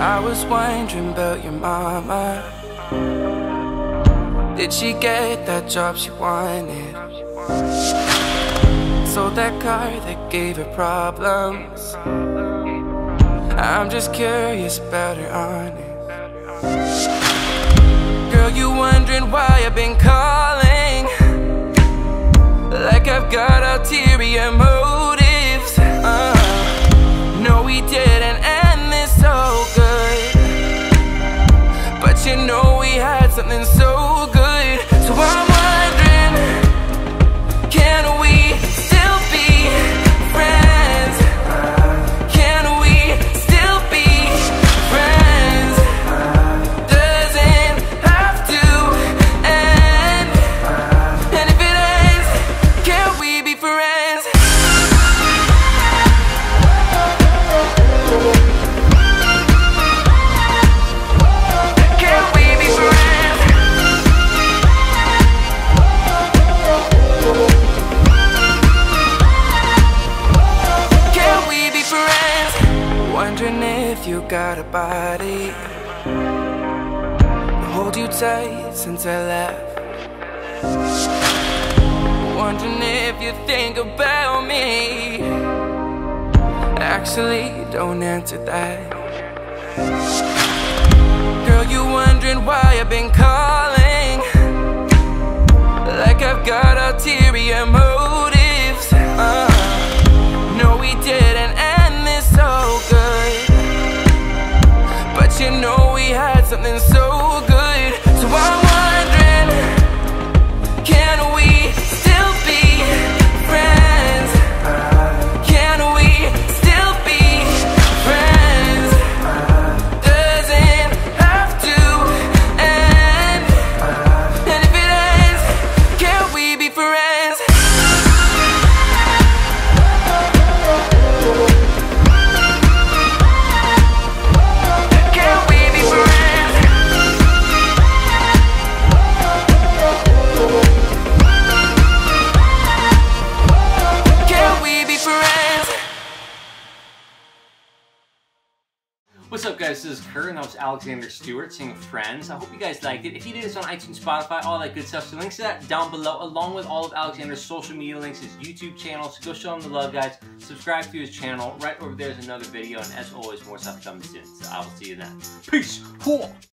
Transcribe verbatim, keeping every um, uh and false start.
I was wondering about your mama. Did she get that job she wanted? Sold that car that gave her problems. I'm just curious about her honest. Girl, you wondering why I've been calling, like I've got ulterior motives. uh, No, we didn't end this so good, but you know we had something so good. So I'm wondering, can we still be friends? Can we still be friends? Doesn't have to end, and if it ends, can we be friends? Can we be friends? Can we be friends? Wondering if you got a body to hold you tight since I left. Wondering if you think about me. Actually, don't answer that. Girl, you wondering why I've been calling, like I've got ulterior motives. uh, No, we didn't end this so good, but you know we had something so good. So I'm wondering, can we still be friends? Can we still be friends? Doesn't have to end, and if it ends, can we be friends? Can we be friends? Can we be friends? What's up, guys? This is Kurt, and that was Alexander Stewart singing Friends. I hope you guys liked it. If you did, it's on iTunes, Spotify, all that good stuff. So links to that down below, along with all of Alexander's social media links, his YouTube channel. So go show him the love, guys. Subscribe to his channel. Right over there is another video, and as always, more stuff coming soon. So I will see you then. Peace! Cool.